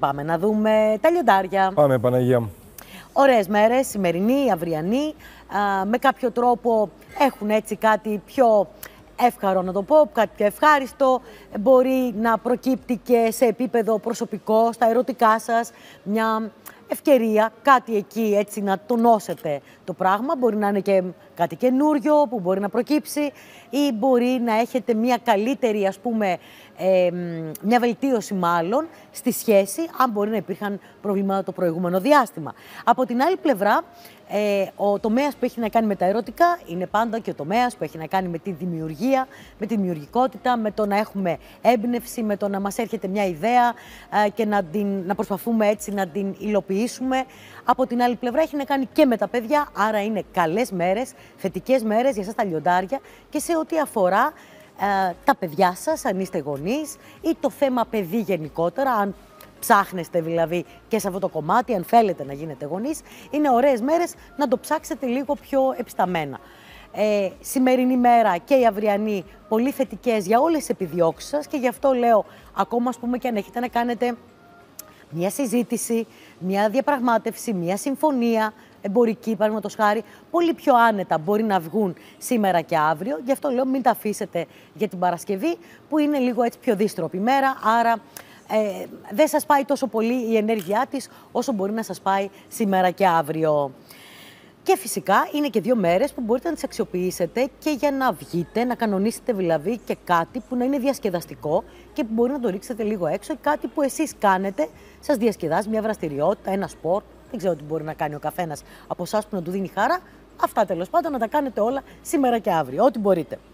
Πάμε να δούμε τα λιοντάρια. Πάμε, Παναγία μου. Ωραίες μέρες, σημερινή, αυριανή. Με κάποιο τρόπο έχουν έτσι κάτι πιο εύκαρο να το πω, κάτι πιο ευχάριστο. Μπορεί να προκύπτει και σε επίπεδο προσωπικό, στα ερωτικά σας, μια ευκαιρία, κάτι εκεί έτσι να τονώσετε το πράγμα. Μπορεί να είναι και κάτι καινούριο που μπορεί να προκύψει ή μπορεί να έχετε μια καλύτερη, ας πούμε, μια βελτίωση μάλλον στη σχέση, αν μπορεί να υπήρχαν προβλήματα το προηγούμενο διάστημα. Από την άλλη πλευρά, ο τομέας που έχει να κάνει με τα ερωτικά είναι πάντα και ο τομέας που έχει να κάνει με τη δημιουργία, με τη δημιουργικότητα, με το να έχουμε έμπνευση, με το να μας έρχεται μια ιδέα και να προσπαθούμε έτσι να την υλοποιήσουμε. Από την άλλη πλευρά έχει να κάνει και με τα παιδιά, άρα είναι καλές μέρες, θετικές μέρες για εσάς τα λιοντάρια και σε ό,τι αφορά τα παιδιά σας, αν είστε γονείς, ή το θέμα παιδί γενικότερα, αν ψάχνεστε δηλαδή και σε αυτό το κομμάτι, αν θέλετε να γίνετε γονείς, είναι ωραίες μέρες να το ψάξετε λίγο πιο επισταμένα. Σημερινή μέρα και η αυριανή πολύ θετικές για όλες τις επιδιώξεις σας και γι' αυτό λέω, ακόμα ας πούμε και αν έχετε να κάνετε μια συζήτηση, μια διαπραγμάτευση, μια συμφωνία εμπορική, παραδείγματος χάρη, πολύ πιο άνετα μπορεί να βγουν σήμερα και αύριο. Γι' αυτό λέω μην τα αφήσετε για την Παρασκευή, που είναι λίγο έτσι πιο δύστροπη μέρα, άρα δεν σας πάει τόσο πολύ η ενέργειά της όσο μπορεί να σας πάει σήμερα και αύριο. Και φυσικά είναι και 2 μέρες που μπορείτε να τις αξιοποιήσετε και για να βγείτε, να κανονίσετε δηλαδή και κάτι που να είναι διασκεδαστικό και που μπορεί να το ρίξετε λίγο έξω, κάτι που εσείς κάνετε, σας διασκεδάζει, μια δραστηριότητα, ένα σπορ. Δεν ξέρω τι μπορεί να κάνει ο καθένας από εσάς που να του δίνει χαρά. Αυτά τέλος πάντων να τα κάνετε όλα σήμερα και αύριο, ό,τι μπορείτε.